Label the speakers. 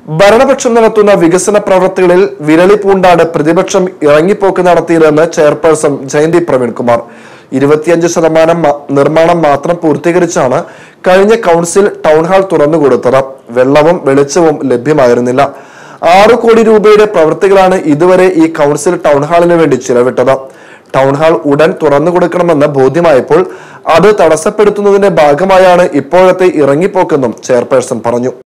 Speaker 1: ഭരണപക്ഷം നടത്തുന്ന വികസന പ്രവർത്തികളിൽ വിരളി പൂണ്ടാണ് പ്രതിപക്ഷം ഇറങ്ങിപ്പോക്ക് നടത്തിയതെന്ന് ചെയർപേഴ്സൺ ജയന്തി പ്രവീൺകുമാർ. 25% നിർമ്മാണം മാത്രം പൂർത്തീകരിച്ചാണ് കഴിഞ്ഞ കൗൺസിൽ ടൗൺഹാൾ തുറന്നുകൊടുത്തത്. വെള്ളവും വെളിച്ചവും ലഭ്യമായിരുന്നില്ല. 6 കോടി രൂപയുടെ പ്രവൃത്തികളാണ് ഇതുവരെ ഈ കൗൺസിൽ ടൗൺഹാളിന് വേണ്ടി ചിലവിട്ടത്. ടൗൺഹാൾ ഉടൻ തുറന്നു കൊടുക്കണമെന്ന് ബോധ്യമായപ്പോൾ അത് തടസ്സപ്പെടുത്തുന്നതിന്റെ ഭാഗമായാണ് ഇപ്പോഴത്തെ ഇറങ്ങിപ്പോക്കെന്നും ചെയർപേഴ്സൺ പറഞ്ഞു.